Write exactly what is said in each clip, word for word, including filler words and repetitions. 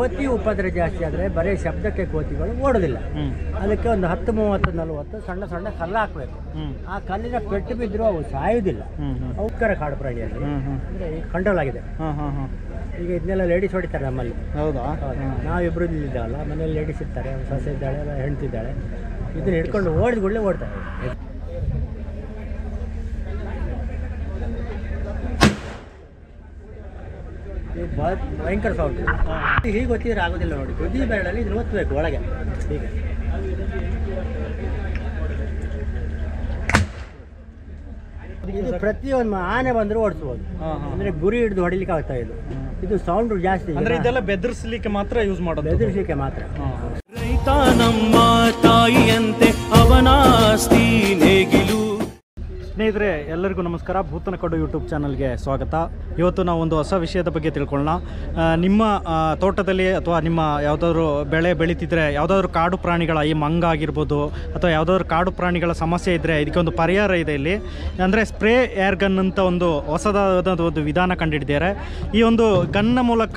ಕೋತಿ ಉಪದ್ರ ಜಾಸ್ತಿ ಆದರೆ ಬರೀ ಶಬ್ದಕ್ಕೆ ಕೋತಿಗಳು ಓಡೋದಿಲ್ಲ. ಅದಕ್ಕೆ ಒಂದು ಹತ್ತು ಮೂವತ್ತು ನಲವತ್ತು ಸಣ್ಣ ಸಣ್ಣ ಕಲ್ಲು ಹಾಕಬೇಕು. ಆ ಕಲ್ಲಿನ ಪೆಟ್ಟು ಬಿದ್ದರೂ ಅವು ಸಾಯುವುದಿಲ್ಲ. ಉತ್ತರ ಕಾಡು ಪ್ರಾಣಿಯಲ್ಲಿ ಅಂದರೆ ಈಗ ಕಂಟ್ರೋಲ್ ಆಗಿದೆ. ಈಗ ಇದನ್ನೆಲ್ಲ ಲೇಡೀಸ್ ಹೊಡಿತಾರೆ ನಮ್ಮಲ್ಲಿ. ಹೌದಾ? ನಾವಿಬ್ಬರು ಇಲ್ಲಿದ್ದಾವಲ್ಲ, ಮನೇಲಿ ಲೇಡೀಸ್ ಇರ್ತಾರೆ, ಸೊಸೆ ಇದ್ದಾಳೆ, ಹೆಣ್ತಿದ್ದಾಳೆ. ಇದನ್ನ ಹಿಡ್ಕೊಂಡು ಓಡಿದ ಕೂಡಲೇ ಓಡ್ತಾರೆ. ಭಯಂಕರ ಸೌಂಡ್. ಹೀಗೆ ಗೊತ್ತಿದ್ರೆ ಆಗೋದಿಲ್ಲ ನೋಡಿ. ತುದಿ ಬೆರಳಲ್ಲಿ ಇದನ್ನು ಒತ್ತಬೇಕು ಒಳಗೆ ಹೀಗೆ. ಇದು ಪ್ರತಿಯೊಂದು ಆನೆ ಬಂದರೂ ಓಡಿಸ್ಬೋದು. ಅಂದರೆ ಗುರಿ ಹಿಡಿದು ಹೊಡಿಲಿಕ್ಕೆ ಆಗ್ತಾ ಇದು. ಇದು ಸೌಂಡ್ ಜಾಸ್ತಿ. ಅಂದರೆ ಇದೆಲ್ಲ ಬೆದರಿಸಲಿಕ್ಕೆ ಮಾತ್ರ ಯೂಸ್ ಮಾಡೋದು. ಬೆದರಿಸಲಿಕ್ಕೆ ಮಾತ್ರ. ರೈತ ನಮ್ಮ ತಾಯಿಯಂತೆ ಅವನಾಸ್ತಿ ನೇಗಿಲು. ಸ್ನೇಹಿತರೆ, ಎಲ್ಲರಿಗೂ ನಮಸ್ಕಾರ. ಭೂತನ ಕಡು ಯೂಟ್ಯೂಬ್ ಚಾನಲ್ಗೆ ಸ್ವಾಗತ. ಇವತ್ತು ನಾವು ಒಂದು ಹೊಸ ವಿಷಯದ ಬಗ್ಗೆ ತಿಳ್ಕೊಳ್ಳೋಣ. ನಿಮ್ಮ ತೋಟದಲ್ಲಿ ಅಥವಾ ನಿಮ್ಮ ಯಾವುದಾದ್ರೂ ಬೆಳೆ ಬೆಳೀತಿದ್ರೆ ಯಾವುದಾದ್ರೂ ಕಾಡು ಪ್ರಾಣಿಗಳ, ಈ ಮಂಗ ಆಗಿರ್ಬೋದು ಅಥವಾ ಯಾವುದಾದ್ರೂ ಕಾಡು ಪ್ರಾಣಿಗಳ ಸಮಸ್ಯೆ ಇದ್ದರೆ ಇದಕ್ಕೆ ಒಂದು ಪರಿಹಾರ ಇದೆ ಇಲ್ಲಿ. ಅಂದರೆ ಸ್ಪ್ರೇ ಏರ್ ಗನ್ ಅಂತ ಒಂದು ಹೊಸದಾದ ಒಂದು ವಿಧಾನ ಕಂಡುಹಿಡಿದಿದ್ದಾರೆ. ಈ ಒಂದು ಗನ್ನ ಮೂಲಕ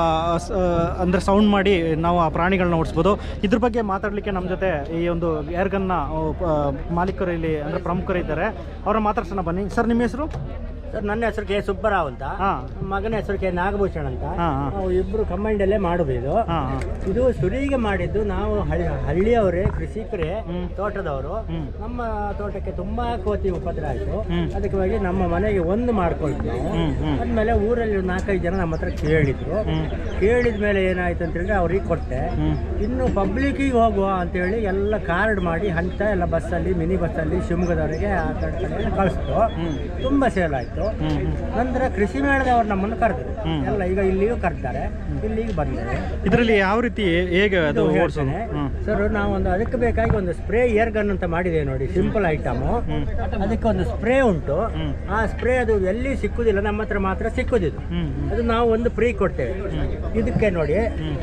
ಅಂದರೆ ಸೌಂಡ್ ಮಾಡಿ ನಾವು ಆ ಪ್ರಾಣಿಗಳನ್ನ ಓಡಿಸ್ಬೋದು. ಇದ್ರ ಬಗ್ಗೆ ಮಾತಾಡಲಿಕ್ಕೆ ನಮ್ಮ ಜೊತೆ ಈ ಒಂದು ಏರ್ ಗನ್ನ ಮಾಲೀಕರು ಇಲ್ಲಿ ಅಂದರೆ ಪ್ರಮುಖರು ಇದ್ದಾರೆ. ಅವರ ಮಾತಾಡ್ಸೋಣ ಬನ್ನಿ. ಸರ್, ನಿಮ್ಮ ಹೆಸರು? ಸರ್, ನನ್ನ ಹೆಸರು ಕೆ ಸುಬ್ಬರಾವ್ ಅಂತ. ಮಗನ ಹೆಸರು ಕೆ ನಾಗಭೂಷಣ್ ಅಂತ. ನಾವು ಇಬ್ಬರು ಕಂಬೈಂಡಲ್ಲೇ ಮಾಡೋದು ಇದು. ಇದು ಸುರಿಗೆ ಮಾಡಿದ್ದು ನಾವು ಹಳ್ಳಿಯವರೇ, ಕೃಷಿಕರೇ, ತೋಟದವರು. ನಮ್ಮ ತೋಟಕ್ಕೆ ತುಂಬಾ ಕೋತಿ ಉಪದ್ರ ಆಯಿತು. ಅದಕ್ಕಾಗಿ ನಮ್ಮ ಮನೆಗೆ ಒಂದು ಮಾಡ್ಕೊಳ್ತೀವಿ ನಾವು. ಆದ್ಮೇಲೆ ಊರಲ್ಲಿ ನಾಲ್ಕೈದು ಜನ ನಮ್ಮ ಹತ್ರ ಕೇಳಿದ್ರು. ಕೇಳಿದ ಮೇಲೆ ಏನಾಯ್ತು ಅಂತ ಹೇಳಿದ್ರೆ ಅವ್ರಿಗೆ ಕೊಟ್ಟೆ. ಇನ್ನು ಪಬ್ಲಿಕ್ಕಿಗೆ ಹೋಗುವ ಅಂತೇಳಿ ಎಲ್ಲ ಕಾರ್ಡ್ ಮಾಡಿ ಹಂತ ಎಲ್ಲ ಬಸ್ಸಲ್ಲಿ, ಮಿನಿ ಬಸ್ಸಲ್ಲಿ ಶಿವಮೊಗ್ಗದವರೆಗೆ ಆ ಕಡೆ ಕಡೆ ಕಳಿಸ್ತು. ತುಂಬಾ ಸೇಲ್ ಆಯ್ತು. ನಂತರ ಕೃಷಿ ಮೇಳದವ್ರು ನಮ್ಮನ್ನು ಕರೆದ್ರು ಎಲ್ಲ. ಈಗ ಇಲ್ಲಿಗೂ ಕರ್ತಾರೆ, ಇಲ್ಲಿಗೆ ಬಂದರೆ. ಇದರಲ್ಲಿ ಯಾವ ರೀತಿ ಹೇಗೆ ಅದು ಹೇಳ್ತೇನೆ ಸರ್. ನಾವು ಒಂದು ಅದಕ್ಕೆ ಬೇಕಾಗಿ ಒಂದು ಸ್ಪ್ರೇ ಏರ್ ಗನ್ ಅಂತ ಮಾಡಿದ್ದೇವೆ ನೋಡಿ. Simple item. ಅದಕ್ಕೆ ಒಂದು ಸ್ಪ್ರೇ ಉಂಟು. ಆ ಸ್ಪ್ರೇ ಅದು ಎಲ್ಲಿ ಸಿಕ್ಕುದಿಲ್ಲ, ನಮ್ಮ ಹತ್ರ ಮಾತ್ರ ಸಿಕ್ಕುದಿದ್ದು. ಅದು ನಾವು ಒಂದು ಫ್ರೀ ಕೊಡ್ತೇವೆ. ಇದಕ್ಕೆ ನೋಡಿ,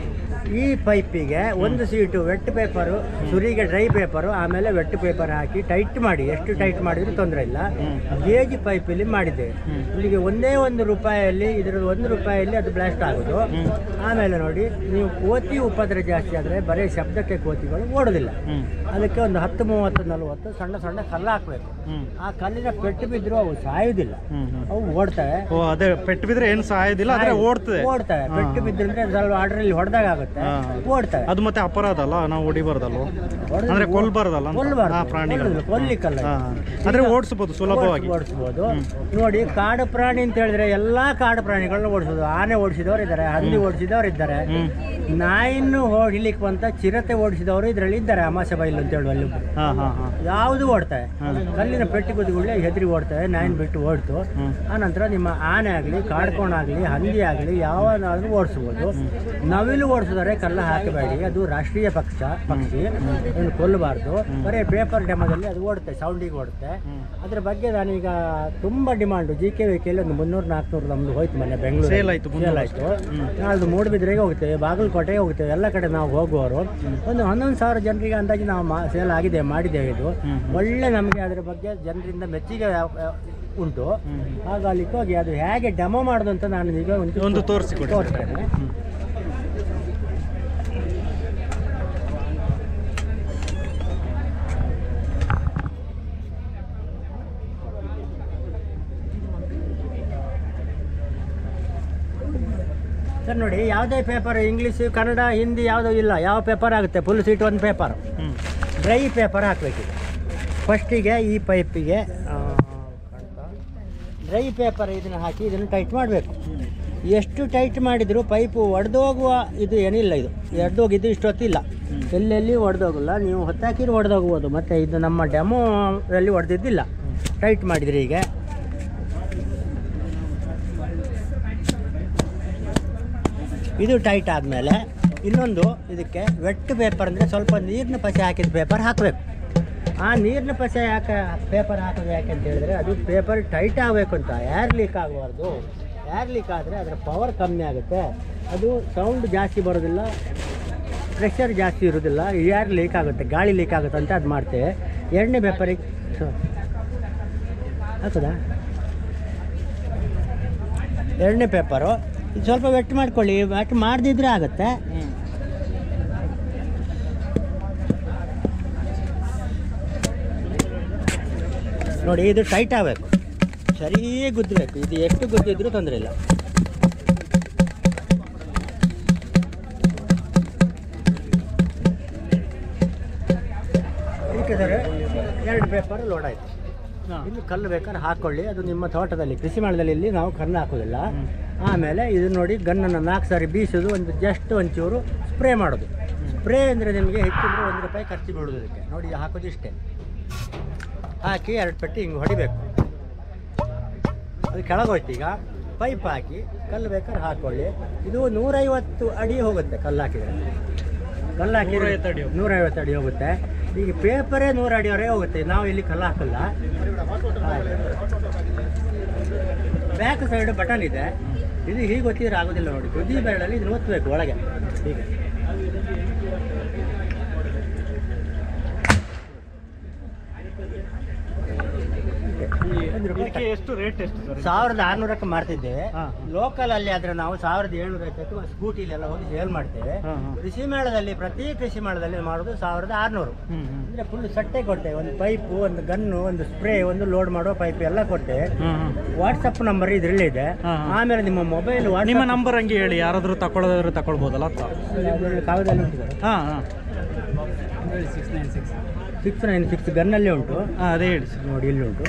ಈ ಪೈಪಿಗೆ ಒಂದು ಸೀಟು ವೆಟ್ ಪೇಪರು, ಸುರಿಗೆ ಡ್ರೈ ಪೇಪರು, ಆಮೇಲೆ ವೆಟ್ ಪೇಪರ್ ಹಾಕಿ ಟೈಟ್ ಮಾಡಿ. ಎಷ್ಟು ಟೈಟ್ ಮಾಡಿದ್ರು ತೊಂದರೆ ಇಲ್ಲ. ಗೇಜ್ ಪೈಪಲ್ಲಿ ಮಾಡಿದ್ದೇವೆ. ಇಲ್ಲಿಗೆ ಒಂದೇ ಒಂದು ರೂಪಾಯಿಯಲ್ಲಿ, ಇದರಲ್ಲಿ ಒಂದು ರೂಪಾಯಿಯಲ್ಲಿ ಅದು ಬ್ಲಾಸ್ಟ್ ಆಗೋದು. ಆಮೇಲೆ ನೋಡಿ, ನೀವು ಕೋತಿ ಉಪದ್ರ ಜಾಸ್ತಿ ಆದರೆ ಬರೀ ಶಬ್ದಕ್ಕೆ ಕೋತಿಗಳು ಓಡೋದಿಲ್ಲ. ಅದಕ್ಕೆ ಒಂದು ಹತ್ತು ಮೂವತ್ತು ನಲವತ್ತು ಸಣ್ಣ ಸಣ್ಣ ಕಲ್ಲು ಹಾಕಬೇಕು. ಆ ಕಲ್ಲಿನ ಪೆಟ್ಟು ಬಿದ್ದರೂ ಅವು ಸಾಯುವುದಿಲ್ಲ, ಅವು ಓಡ್ತವೆ. ಅದೇ ಪೆಟ್ಟು ಬಿದ್ದರೆ ಏನು ಸಾಯೋದಿಲ್ಲ, ಓಡ್ತವೆ ಓಡ್ತವೆ ಪೆಟ್ಟು ಬಿದ್ದರೆ ಸ್ವಲ್ಪ ಆರ್ಡ್ರಲ್ಲಿ ಹೊಡೆದಾಗ ಆಗುತ್ತೆ, ಓಡ್ತವೆ. ಅದು ಮತ್ತೆ ಅಪರಾಧ ಅಲ್ಲ, ನಾವು ಹೊಡಿಬಾರ್ದಲ್ಲ, ಅಂದ್ರೆ ಕೊಲ್ಬಾರ್ದಲ್ಲ, ಕೊಲ್ಬಾರ್ದು, ಕೊಲ್ಲಿಕ್ಕಲ್ಲ. ಅಂದ್ರೆ ಓಡಿಸಬಹುದು, ಸುಲಭವಾಗಿ ಓಡಿಸಬಹುದು. ನೋಡಿ, ಕಾಡು ಪ್ರಾಣಿ ಅಂತ ಹೇಳಿದ್ರೆ ಎಲ್ಲಾ ಕಾಡು ಪ್ರಾಣಿಗಳನ್ನ ಓಡಿಸೋದು. ಆನೆ ಓಡಿಸಿದವರು ಇದ್ದಾರೆ, ಹಂದಿ ಓಡಿಸಿದವರು ಇದ್ದಾರೆ, ನಾಯಿನ್ನು ಹೊಡಿಲಿಕ್ಕೆ ಬಂತ ಚಿರತೆ ಓಡಿಸಿದವರು ಇದರಲ್ಲಿ ಇದ್ದಾರೆ. ಅಮಾಸೆ ಬೈಲು ಅಂತ ಹೇಳುವಲ್ಲಿ ಯಾವುದು ಓಡ್ತವೆ. ಕಲ್ಲಿನ ಪೆಟ್ಟಿ ಕುದಿಗುಳ್ಳೆ ಹೆದರಿ ಓಡ್ತವೆ. ನಾಯಿನ ಬಿಟ್ಟು ಓಡ್ತು. ಆನಂತರ ನಿಮ್ಮ ಆನೆ ಆಗಲಿ, ಕಾಡ್ಕೋಣಾಗಲಿ, ಹಂದಿ ಆಗಲಿ ಯಾವನಾದ್ರೂ ಓಡಿಸ್ಬೋದು. ನವಿಲು ಓಡಿಸಿದರೆ ಕಲ್ಲ ಹಾಕಬೇಡಿ, ಅದು ರಾಷ್ಟ್ರೀಯ ಪಕ್ಷ ಪಕ್ಷಿ, ಅದನ್ನು ಕೊಲ್ಲಬಾರ್ದು. ಬರೀ ಪೇಪರ್ ಡೆಮೋದಲ್ಲಿ ಅದು ಓಡುತ್ತೆ, ಸೌಂಡಿಗೆ ಓಡುತ್ತೆ. ಅದ್ರ ಬಗ್ಗೆ ನಾನೀಗ ತುಂಬ ಡಿಮಾಂಡು. ಜಿ ಕೆ ವಿ ಕೆಲ್ಲಿ ಒಂದು ಮುನ್ನೂರು ನಾಲ್ಕುನೂರು ನಮ್ದು ಹೋಯ್ತು ಮೊನ್ನೆ ಬೆಂಗಳೂರು ಸೇಲ್ ಆಯಿತು. ಸೇಲ್ ಆಯಿತು. ನಾಳೆ ಮೂಡುಬಿದ್ರೆಗೆ ಹೋಗ್ತೇವೆ, ಬಾಗಲಕೋಟೆಗೆ ಹೋಗ್ತೇವೆ, ಎಲ್ಲ ಕಡೆ ನಾವು ಹೋಗುವವರು. ಒಂದು ಹನ್ನೊಂದು ಸಾವಿರ ಜನರಿಗೆ ಅಂದಾಜು ನಾವು ಮಾ ಸೇಲ್ ಆಗಿದೆ, ಮಾಡಿದ್ದೇವೆ. ಇದು ಒಳ್ಳೆ ನಮಗೆ ಅದರ ಬಗ್ಗೆ ಜನರಿಂದ ಮೆಚ್ಚುಗೆ ಉಂಟು. ಹಾಗಾಗಲಿಕ್ಕೆ ಹೋಗಿ ಅದು ಹೇಗೆ ಡೆಮೋ ಮಾಡೋದು ಅಂತ ನಾನು ಈಗ ಒಂದು ತೋರಿಸಿ ತೋರಿಸ್ತೇನೆ. ಸರ್ ನೋಡಿ, ಯಾವುದೇ ಪೇಪರ್, ಇಂಗ್ಲೀಷ್, ಕನ್ನಡ, ಹಿಂದಿ ಯಾವುದೂ ಇಲ್ಲ, ಯಾವ ಪೇಪರ್ ಆಗುತ್ತೆ. ಫುಲ್ ಸೀಟ್ ಒಂದು ಪೇಪರ್, ಡ್ರೈ ಪೇಪರ್ ಹಾಕಬೇಕು. ಫಸ್ಟಿಗೆ ಈ ಪೈಪಿಗೆ ಡ್ರೈ ಪೇಪರ್ ಇದನ್ನು ಹಾಕಿ ಇದನ್ನು ಟೈಟ್ ಮಾಡಬೇಕು. ಎಷ್ಟು ಟೈಟ್ ಮಾಡಿದರೂ ಪೈಪು ಒಡೆದೋಗುವ ಇದು ಏನಿಲ್ಲ. ಇದು ಒಡೆದೋಗಿದ್ದು ಇಷ್ಟೊತ್ತಿಲ್ಲ, ಎಲ್ಲೆಲ್ಲಿ ಒಡೆದೋಗಲ್ಲ. ನೀವು ಹೊತ್ತಾಕಿರು ಒಡೆದೋಗ್ಬೋದು. ಮತ್ತು ಇದು ನಮ್ಮ ಡೆಮೋದಲ್ಲಿ ಒಡೆದಿದ್ದಿಲ್ಲ. ಟೈಟ್ ಮಾಡಿದ್ರಿ. ಈಗ ಇದು ಟೈಟ್ ಆದಮೇಲೆ ಇನ್ನೊಂದು ಇದಕ್ಕೆ ವೆಟ್ ಪೇಪರ್, ಅಂದರೆ ಸ್ವಲ್ಪ ನೀರಿನ ಪಸೆ ಹಾಕಿದ ಪೇಪರ್ ಹಾಕಬೇಕು. ಆ ನೀರಿನ ಪಸೆ ಯಾಕೆ ಪೇಪರ್ ಹಾಕೋದು ಯಾಕೆ ಅಂತ ಹೇಳಿದ್ರೆ, ಅದು ಪೇಪರ್ ಟೈಟ್ ಆಗಬೇಕು ಅಂತ, ಏರ್ ಲೀಕ್ ಆಗಬಾರ್ದು. ಏರ್ ಲೀಕ್ ಆದರೆ ಅದರ ಪವರ್ ಕಮ್ಮಿ ಆಗುತ್ತೆ, ಅದು ಸೌಂಡ್ ಜಾಸ್ತಿ ಬರೋದಿಲ್ಲ, ಪ್ರೆಷರ್ ಜಾಸ್ತಿ ಇರೋದಿಲ್ಲ, ಏರ್ ಲೀಕ್ ಆಗುತ್ತೆ, ಗಾಳಿ ಲೀಕ್ ಆಗುತ್ತೆ ಅಂತ ಅದು ಮಾಡ್ತೇವೆ. ಎರಡನೇ ಪೇಪರಿಗೆ ಹಾಕೋದಾ? ಎರಡನೇ ಪೇಪರು ಇದು ಸ್ವಲ್ಪ ವೆಟ್ ಮಾಡ್ಕೊಳ್ಳಿ. ವೆಟ್ ಮಾಡದಿದ್ರೆ ಆಗುತ್ತೆ. ನೋಡಿ ಇದು ಟೈಟ್ ಆಗಬೇಕು, ಸರಿ ಗುದ್ದಬೇಕು. ಇದು ಎಷ್ಟು ಗುದ್ದಿದ್ರೂ ತೊಂದರೆ ಇಲ್ಲ. ಇದಕ್ಕೆ ಸರ್ ಎರಡು ಪೇಪರ್ ಲೋಡ್ ಆಯಿತು. ಇನ್ನು ಕಲ್ಲು ಬೇಕಾದ್ರೆ ಹಾಕ್ಕೊಳ್ಳಿ, ಅದು ನಿಮ್ಮ ತೋಟದಲ್ಲಿ ಕೃಷಿ ಮಾಡದಲ್ಲಿ ಇಲ್ಲಿ ನಾವು ಕಲ್ಲು ಹಾಕೋದಿಲ್ಲ. ಆಮೇಲೆ ಇದು ನೋಡಿ ಗನ್ನನ್ನು ನಾಲ್ಕು ಸಾರಿ ಬೀಸೋದು, ಒಂದು ಜಸ್ಟ್ ಒಂಚೂರು ಸ್ಪ್ರೇ ಮಾಡೋದು. ಸ್ಪ್ರೇ ಅಂದರೆ ನಿಮಗೆ ಹೆಚ್ಚಿದ್ರೆ ಒಂದು ರೂಪಾಯಿ ಖರ್ಚು ಬಿಡೋದಕ್ಕೆ. ನೋಡಿ ಹಾಕೋದು ಇಷ್ಟೇ, ಹಾಕಿ ಎರಡು ಪೆಟ್ಟಿ ಹಿಂಗೆ ಹೊಡಿಬೇಕು. ಅದು ಕೆಳಗೋಯ್ತು. ಈಗ ಪೈಪ್ ಹಾಕಿ ಕಲ್ಲು ಬೇಕಾದ್ರೆ ಹಾಕ್ಕೊಳ್ಳಿ. ಇದು ನೂರೈವತ್ತು ಅಡಿ ಹೋಗುತ್ತೆ ಕಲ್ಲು ಹಾಕಿದರೆ. ಕಲ್ಲು ಹಾಕಿ ನೂರೈವತ್ತು ಅಡಿ ಹೋಗುತ್ತೆ. ಈಗ ಪೇಪರೇ ನೂರು ಅಡಿಯವರೆಗೆ ಹೋಗುತ್ತೆ. ನಾವು ಇಲ್ಲಿ ಕಲ್ಲು ಹಾಕಲ್ಲ. ಬ್ಯಾಕ್ ಸೈಡ್ ಬಟನ್ ಇದೆ. ಇದು ಹೀಗೆ ಒತ್ತಿದ್ರೆ ಆಗೋದಿಲ್ಲ ನೋಡಿ, ತುದಿ ಬೆರಳಲ್ಲಿ ಇದನ್ನು ಒತ್ತಬೇಕು ಒಳಗೆ ಹೀಗೆ. ಎಷ್ಟು ರೇಟ್ ಎಷ್ಟು ಸರ್? ಸಾವಿರದ ಆರುನೂರಕ್ಕೆ ಮಾಡ್ತಿದ್ದೇವೆ. ಲೋಕಲ್ ಅಲ್ಲಿ ಆದ್ರೆ ನಾವು ಸಾವಿರದ ಏಳ್ನೂರ ಐವತ್ತು ಸ್ಕೂಟಿಲೆಲ್ಲ ಹೋಗಿ ಸೇಲ್ ಮಾಡ್ತೇವೆ. ಕೃಷಿ ಮೇಳದಲ್ಲಿ ಪ್ರತಿ ಕೃಷಿ ಮೇಳದಲ್ಲಿ ಮಾಡೋದು ಸಾವಿರದ ಆರುನೂರು. ಅಂದ್ರೆ ಫುಲ್ ಸಟ್ಟೆ ಕೊಡ್ತೇವೆ. ಒಂದು ಪೈಪು, ಒಂದು ಗನ್ನು, ಒಂದು ಸ್ಪ್ರೇ, ಒಂದು ಲೋಡ್ ಮಾಡುವ ಪೈಪ್ ಎಲ್ಲ ಕೊಡ್ತೇವೆ. ವಾಟ್ಸಪ್ ನಂಬರ್ ಇದ್ರಲ್ಲೇ ಇದೆ. ಆಮೇಲೆ ನಿಮ್ಮ ಮೊಬೈಲ್ ನಿಮ್ಮ ನಂಬರ್ ಹಂಗೆ ಹೇಳಿ, ಯಾರಾದ್ರೂ ತಗೊಳ್ಳೋದಾದ್ರೆ ತಗೊಳ್ಬೋದಲ್ಲ? ಕಾಗದಲ್ಲಿ ಉಂಟು ಸರ್. ಹಾಂ ಹಾಂ six nine six six nine six ಗನ್ನಲ್ಲಿ ಉಂಟು. ಹಾಂ ಅದೇ ಹೇಳಿ ಸರ್. ನೋಡಿ ಇಲ್ಲಿ ಉಂಟು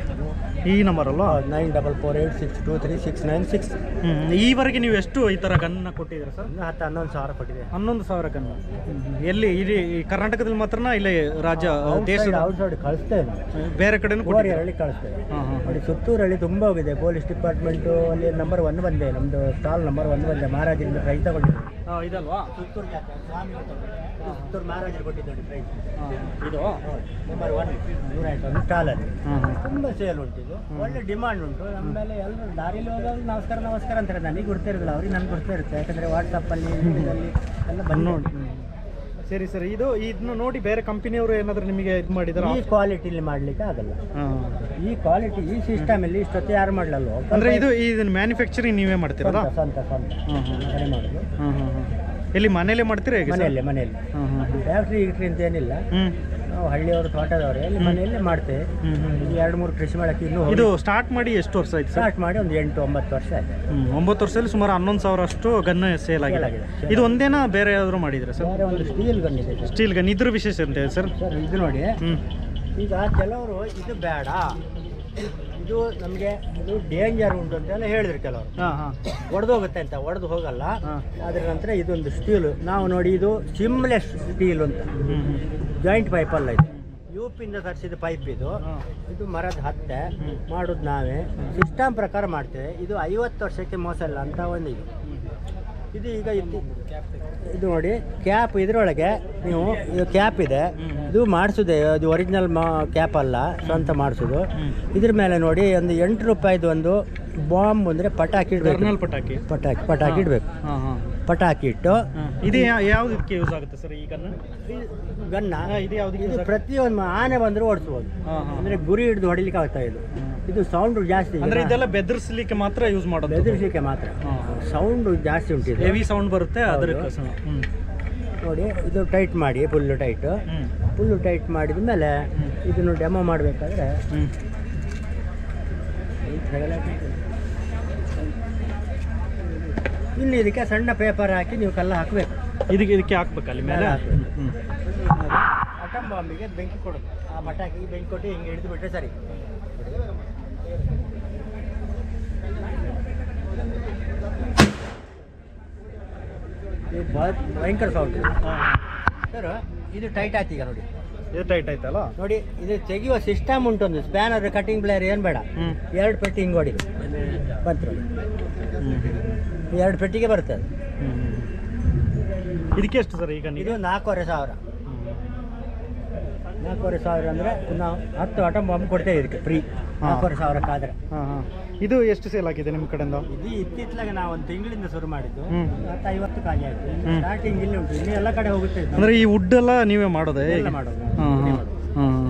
ಈ ನಂಬರ್ ಅಲ್ವಾ? Nine double four eight six two three six nine six. ಈವರೆಗೆ ನೀವು ಎಷ್ಟು ಈ ಥರ ಗನ್ನ ಕೊಟ್ಟಿದ್ದೀರಾ ಸರ್? ಹತ್ತು ಹನ್ನೊಂದು ಸಾವಿರ ಕೊಟ್ಟಿದೆ. ಹನ್ನೊಂದು ಸಾವಿರ ಗನ್ನ ಎಲ್ಲಿ? ಇಡೀ ಕರ್ನಾಟಕದಲ್ಲಿ ಮಾತ್ರನಾ ಇಲ್ಲ ರಾಜ್ಯ ದೇಶದ ಔಟ್ ಸೈಡ್ ಕಳಿಸ್ತೇವೆ, ಬೇರೆ ಕಡೆನೂ ಕೋರಿಯರಲ್ಲಿ ಕಳಿಸ್ತೇವೆ. ನೋಡಿ ಸುತ್ತೂರಲ್ಲಿ ತುಂಬ ಹೋಗಿದೆ. ಪೊಲೀಸ್ ಡಿಪಾರ್ಟ್ಮೆಂಟು ಅಲ್ಲಿ ನಂಬರ್ ಒನ್ ಬಂದೆ, ನಮ್ಮದು ಸ್ಟಾಲ್ ನಂಬರ್ ಒನ್ ಬಂದೆ. ಮಹಾರಾಜರಿಂದ ಪ್ರೈಸ್ ತಗೊಂಡಿದ್ದೆ. ಇದಲ್ವಾ? ಸುತ್ತೂರು ಸ್ವಾಮಿ ಸುತ್ತೂರು ಮಹಾರಾಜರು ಕೊಟ್ಟಿದ್ದಾರೆ ಪ್ರೈಸ್. ಇದು ನಂಬರ್ ಒನ್ ನೂರ ಆಯ್ತು ಒಂದು ಸ್ಟಾಲಲ್ಲಿ. ತುಂಬ ಸೇಲ್ ಉಂಟು, ಇದು ಒಳ್ಳೆ ಡಿಮಾಂಡ್ ಉಂಟು. ಆಮೇಲೆ ಎಲ್ಲರೂ ದಾರಿಲಿ ಹೋಗೋದು ನಮಸ್ಕಾರ ನಮಸ್ಕಾರ ಅಂತಾರೆ. ನನಗೆ ಗೊತ್ತಿರೋದಿಲ್ಲ, ಅವ್ರಿಗೆ ನನಗೆ ಗೊತ್ತಿರುತ್ತೆ. ಯಾಕಂದರೆ ವಾಟ್ಸಪ್ಪಲ್ಲಿ ಅಲ್ಲಿ ಎಲ್ಲ ಬಂದು ನೋಡಿ. ಸರಿ ಸರಿ. ಇದು ಇದನ್ನು ನೋಡಿ ಬೇರೆ ಕಂಪನಿಯವರು ಏನಾದರೂ ನಿಮಗೆ ಇದು ಮಾಡಿದಾರೆ? ಈ ಕ್ವಾಲಿಟಿಲಿ ಮಾಡಲಿಕ್ಕೆ ಆಗಲ್ಲ. ಈ ಕ್ವಾಲಿಟಿ ಈ ಸಿಸ್ಟಮಲ್ಲಿ ಇಷ್ಟೊತ್ತು ಯಾರು ಮಾಡಲಲ್ಲ. ಅಂದರೆ ಇದು ಇದನ್ನು ಮ್ಯಾನುಫ್ಯಾಕ್ಚರಿಂಗ್ ನೀವೇ ಮಾಡ್ತೀರಾ? ಸ್ವಂತ ಸ್ವಂತ ಕಡೆ ಮಾಡೋದು. ಹಾಂ ಹಾಂ ಹಾಂ. ಎಲ್ಲಿ ಮನೇಲೆ ಮಾಡ್ತೀರಾ? ಹೇಗೆ? ಮನೆಯಲ್ಲೇ ಮನೆಯಲ್ಲಿ. ಫ್ಯಾಕ್ಟ್ರಿ ಗಿಟ್ರಿ ಅಂತ ಏನಿಲ್ಲ. ನಾವು ಹಳ್ಳಿಯವರು ತೋಟದವರು ಎಲ್ಲಿ ಮನೆಯಲ್ಲೇ ಮಾಡ್ತೇವೆ. ಎರಡು ಮೂರು ಕೃಷಿ ಮಾಡಕ್ಕೆ ಇನ್ನೂ. ಇದು ಸ್ಟಾರ್ಟ್ ಮಾಡಿ ಎಷ್ಟು ವರ್ಷ ಆಯ್ತು? ಸ್ಟಾರ್ಟ್ ಮಾಡಿ ಒಂದು ಎಂಟು ಒಂಬತ್ತು ವರ್ಷ ಆಯ್ತು. ಒಂಬತ್ತು ವರ್ಷದಲ್ಲಿ ಸುಮಾರು ಹನ್ನೊಂದು ಸಾವಿರ ಅಷ್ಟು ಗನ್ ಸೇಲ್ ಆಗಿದೆ. ಇದು ಒಂದೇನಾ ಬೇರೆ ಯಾವ್ದಾದ್ರು ಮಾಡಿದ್ರೆ ಸರ್? ಬೇರೆ ಒಂದು ಸ್ಟೀಲ್ ಗನ್ ಇದೆ. ಸ್ಟೀಲ್ ಗನ್ ಇದ್ರ ವಿಶೇಷ ಅಂತ ಸರ್? ಸರ್ ಇದು ನೋಡಿ, ಈಗ ಕೆಲವರು ಇದು ಬೇಡ, ಇದು ನಮಗೆ ಇದು ಡೇಂಜರ್ ಉಂಟು ಅಂತೆಲ್ಲ ಹೇಳಿದ್ರು ಕೆಲವರು. ಹಾಂ ಹಾಂ ಒಡೆದೋಗುತ್ತೆ ಅಂತ. ಒಡೆದು ಹೋಗಲ್ಲ. ಅದರ ನಂತರ ಇದೊಂದು ಸ್ಟೀಲು ನಾವು ನೋಡಿ, ಇದು ಸಿಮ್ಲೆಸ್ ಸ್ಟೀಲ್ ಅಂತ. ಜಾಯಿಂಟ್ ಪೈಪ್ ಅಲ್ಲ ಇದು, ಯು ಪಿಂದ ತರಿಸಿದ ಪೈಪ್. ಇದು ಇದು ಮರದ ಹತ್ತೆ ಮಾಡೋದು ನಾವೇ. ಸಿಸ್ಟಮ್ ಪ್ರಕಾರ ಮಾಡ್ತೇವೆ. ಇದು ಐವತ್ತು ವರ್ಷಕ್ಕೆ ಮೋಸ ಇಲ್ಲ ಅಂತ ಒಂದು ಇದು. ಇದು ಈಗ ಇದು ಇದು ನೋಡಿ ಕ್ಯಾಪ್. ಇದರೊಳಗೆ ನೀವು ಇದು ಕ್ಯಾಪ್ ಇದೆ, ಇದು ಮಾಡಿಸೋದೆ. ಇದು ಒರಿಜಿನಲ್ ಮಾ ಕ್ಯಾಪ್ ಅಲ್ಲ, ಸ್ವಂತ ಮಾಡಿಸೋದು. ಇದ್ರ ಮೇಲೆ ನೋಡಿ ಒಂದು ಎಂಟು ರೂಪಾಯಿದು ಒಂದು ಬಾಂಬ್ ಅಂದರೆ ಪಟಾಕಿ ಇಡಬೇಕು. ಪಟಾಕಿ ಪಟಾಕಿ ಪಟಾಕಿ ಇಡಬೇಕು. ಪಟಾಕಿ ಇಟ್ಟು ಇದು ಯಾವುದಕ್ಕೆ ಯೂಸ್ ಆಗುತ್ತೆ ಸರ್? ಈ ಗನ್ನ ಗನ್ನ ಇದು ಯಾವುದು? ಇದು ಪ್ರತಿಯೊಂದು ಆನೆ ಬಂದರೂ ಓಡಿಸ್ಬೋದು. ಅಂದರೆ ಗುರಿ ಹಿಡಿದು ಹೊಡಿಲಿಕ್ಕೆ ಆಗ್ತಾ ಇದು. ಇದು ಸೌಂಡ್ ಜಾಸ್ತಿ. ಅಂದರೆ ಇದೆಲ್ಲ ಬೆದರಿಸಲಿಕ್ಕೆ ಮಾತ್ರ ಯೂಸ್ ಮಾಡೋದು? ಬೆದರಿಸಲಿಕ್ಕೆ ಮಾತ್ರ. ಸೌಂಡ್ ಜಾಸ್ತಿ ಉಂಟು, ಹೆವಿ ಸೌಂಡ್ ಬರುತ್ತೆ ಅದಕ್ಕೆ. ನೋಡಿ ಇದು ಟೈಟ್ ಮಾಡಿ, ಫುಲ್ಲು ಟೈಟು. ಫುಲ್ಲು ಟೈಟ್ ಮಾಡಿದ ಮೇಲೆ ಇದನ್ನು ಡೆಮೋ ಮಾಡಬೇಕಾದ್ರೆ ಇಲ್ಲಿ ಇದಕ್ಕೆ ಸಣ್ಣ ಪೇಪರ್ ಹಾಕಿ ನೀವು ಕಲ್ಲ ಹಾಕಬೇಕು. ಇದಕ್ಕೆ ಇದಕ್ಕೆ ಹಾಕ್ಬೇಕು ಅಲ್ಲಿ ಮೇಲೆ. ಅಟಮ್ ಬಾಂಬಿಗೆ ಬೆಂಕಿ ಕೊಡೋದು. ಆ ಪಟಾಕಿಗೆ ಬೆಂಕಿ ಕೊಟ್ಟು ಹಿಂಗೆ ಹಿಡಿದು ಬಿಟ್ಟರೆ ಸರಿ. ಭಯಂಕರ ಸೌಂಡ್ ಸರ್. ಇದು ಟೈಟ್ ಆಯ್ತು ಈಗ ನೋಡಿ. ಇದು ಟೈಟ್ ಆಯ್ತಲ್ಲ ನೋಡಿ. ಇದು ತೆಗೆಯುವ ಸಿಸ್ಟಮ್ ಉಂಟು. ಒಂದು ಸ್ಪ್ಯಾನರ್, ಕಟಿಂಗ್ ಪ್ಲೇಯರ್ ಏನು ಬೇಡ. ಎರಡು ಪೆಟ್ಟಿ ಹಿಂಗೆ ಹೊಡಿ ಬಂತು. ಎರಡು ಪೆಟ್ಟಿಗೆ ಬರುತ್ತೆ. ಇದಕ್ಕೆ ಎಷ್ಟು ಸರ್ ಈಗ? ಇದು ನಾಲ್ಕೂವರೆ ಸಾವಿರ. ನಾಲ್ಕೂವರೆ ಸಾವಿರ ಅಂದರೆ ನಾವು ಹತ್ತು ಅಟಮ್ ಬಾಂಬ್ ಕೊಡ್ತೇವೆ ಇದಕ್ಕೆ ಫ್ರೀ. ನಾಲ್ಕೂವರೆ ಸಾವಿರಕ್ಕಾದರೆ. ಹಾಂ ಹಾಂ. ಇದು ಎಷ್ಟು ಸೇಲ್ ಆಗಿದೆ ನಿಮ್ಮ ಕಡೆಯಿಂದ? ಇದು ಇತ್ತೀಚಲಾಗೆ ನಾವು ಒಂದು ತಿಂಗಳಿಂದ ಶುರು ಮಾಡಿದ್ದು. ಹತ್ತು ಐವತ್ತು ಖಾಲಿ ಆಯಿತು. ಸ್ಟಾರ್ಟಿಂಗ್ ಇಲ್ಲಿ ಉಂಟು, ಇಲ್ಲಿ ಎಲ್ಲ ಕಡೆ ಹೋಗುತ್ತೆ. ಅಂದರೆ ಈ ವುಡ್ ಎಲ್ಲ ನೀವೇ ಮಾಡೋದೇ? ಎಲ್ಲ ಮಾಡೋದು. ಹಾಂ ಹಾಂ ಹಾಂ.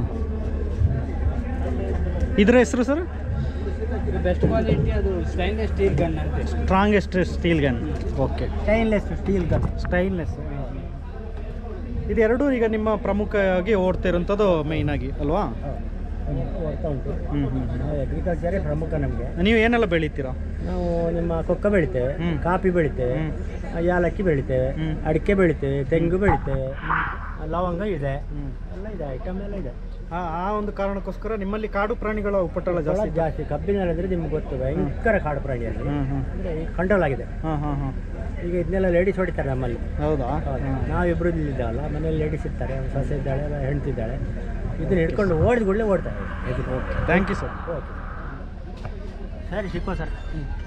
ಇದರ ಹೆಸರು ಸರ್? ಬೆಸ್ಟ್ ಕ್ವಾಲಿಟಿ ಅದು ಸ್ಟೈನ್ಲೆಸ್ ಸ್ಟೀಲ್ ಗನ್ ಅಂತ. Strongest steel gun. Okay, stainless steel gun. Stainless. ಇದೆರಡು ಈಗ ನಿಮ್ಮ ಪ್ರಮುಖವಾಗಿ ಓಡ್ತಾ ಇರೋಂಥದ್ದು ಮೇಯ್ನ್ ಆಗಿ ಅಲ್ವಾ? ಓಡ್ತಾ ಉಂಟು. ಹ್ಞೂ ಹ್ಞೂ ನಾವು ಅಗ್ರಿಕಲ್ಚರೇ ಪ್ರಮುಖ ನಮಗೆ. ನೀವು ಏನೆಲ್ಲ ಬೆಳಿತೀರಾ? ನಾವು ನಿಮ್ಮ ಕೊಕ್ಕ ಬೆಳಿತೇವೆ, ಕಾಫಿ ಬೆಳಿತೇವೆ, ಯಾಲಕ್ಕಿ ಬೆಳಿತೇವೆ, ಅಡಿಕೆ ಬೆಳಿತೇವೆ, ತೆಂಗು ಬೆಳಿತೇವೆ, ಲವಂಗ ಇದೆ, ಎಲ್ಲ ಇದೆ, ಐಟಮ್ ಎಲ್ಲ ಇದೆ. ಆ ಆ ಒಂದು ಕಾರಣಕ್ಕೋಸ್ಕರ ನಿಮ್ಮಲ್ಲಿ ಕಾಡು ಪ್ರಾಣಿಗಳ ಉಪಟಳ ಜಾಸ್ತಿ ಜಾಸ್ತಿ ಕಬ್ಬಿನಲ್ಲಿ ನಿಮ್ಗೆ ಗೊತ್ತು, ಭಯಂಕರ ಕಾಡು ಪ್ರಾಣಿಯಲ್ಲಿ ಅಂದರೆ ಈಗ ಕಂಟ್ರೋಲ್ ಆಗಿದೆ. ಹಾಂ ಹಾಂ ಹಾಂ ಈಗ ಇದನ್ನೆಲ್ಲ ಲೇಡೀಸ್ ಹೊಡಿತಾರೆ ನಮ್ಮಲ್ಲಿ. ಹೌದಾ? ನಾವಿಬ್ಬರು ಇಲ್ಲಿದ್ದಾವಲ್ಲ, ಮನೇಲಿ ಲೇಡೀಸ್ ಇರ್ತಾರೆ, ಸೊಸೆ ಇದ್ದಾಳೆ, ಹೆಣ್ತಿದ್ದಾಳೆ, ಇದನ್ನ ಹಿಡ್ಕೊಂಡು ಓಡಿದ ಕೂಡಲೇ ಓಡ್ತಾರೆ. Thank you sir. ಓಕೆ ಸರಿ, ಸಿಕ್ಕೋ ಸರ್.